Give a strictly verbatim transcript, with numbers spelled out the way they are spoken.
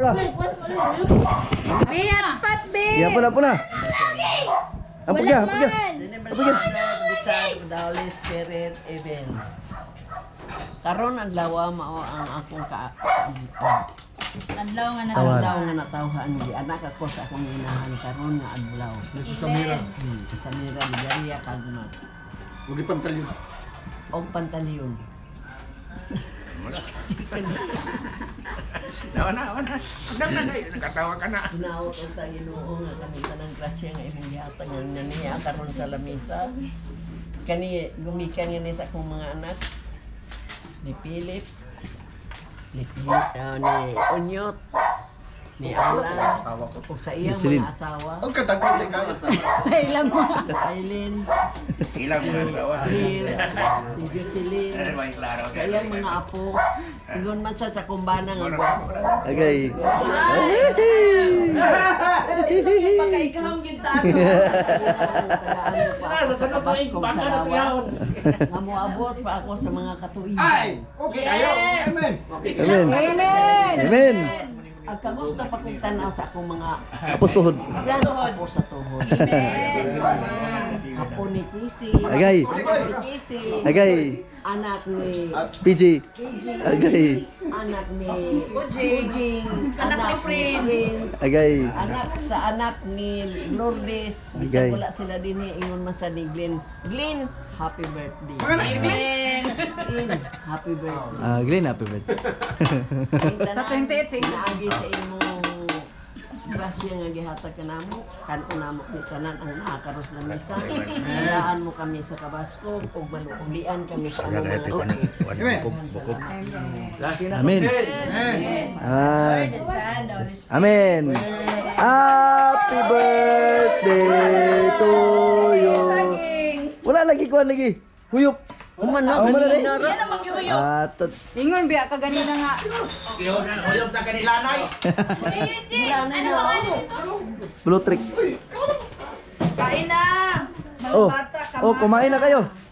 Biat spot, Bi. Ya pula pula. Apa ya? Apa ya? Apa ya? Bisa Holy Spirit event. Karon ang lawa mao ang akong ka Adlaw nga na. adlaw nga natawhan di anak ako sa akong inahan karon nga adlaw. Sa Samira. Hmm, sa Samira di Garia Kagma. Huwag ipantalyon. Og pantalyon. Nawa na, nawa na. Hanggang na na, nakatawa ka na. Tinawag ang Ginoo nga kami tanang klasya nga imong gihatag nga niya karon sa lamisa. Kani gumikan nga ni sa akong mga anak ni Philip, ni uh, ni Unyot, ni Alan, Asawa ko. ug sa iyang Jocelyn. mga asawa, Ang katagsin kaya sa Ilang mo. Aileen, ilang si mga asawa. Cyril, si Jocelyn, Ano ba yung klaro? sa iyang mga apo, ingon man sa sa kumbana nga gwapo. Agay. Pagkaikahong gintano. Sa sunod tuig, baka na tuyahon. Nga moabot pa ako sa mga katuigan. Ay! Okay kayo! Amen! Amen. Amen. Amen. Ang kamusta pa kong tanaw sa akong mga Apostohod. yan apo sa tuhod. Apo ni Kisi. Agay. Apo ni Kisi. Agay. Anak ni P J. Gigi. Agay. Anak ni Ujing. Anak ni Prince. Agay. Anak sa anak ni Lourdes. Bisa Agay. wala sila din eh. Ingon man sa ni Glenn. Glenn, happy birthday. Amen. Glenn, happy birthday. Ah, Glenn, happy birthday. Sa twenty-eight, sige. Naagi sa imong grasya nga gihatag ka namo, kanon namo ni tanan ang nakakaros na misa. Hayaan mo kami sa kabaskog ug manuulian kami sa among mga sakit. Amen. Amen! Ah, The Son, the Holy Spirit. Amen. Happy birthday to you. Wala lagi kuan lagi. Huyop. Human Ah, na human na rin. ganina ra. Yan ang magyuyo. Ah, tot- Ingon biya ka ganina nga. Uyog na kanilanay! Ano ba ito? blue trick. Kain na. Mga Oh. bata, Oh, kumain na kayo.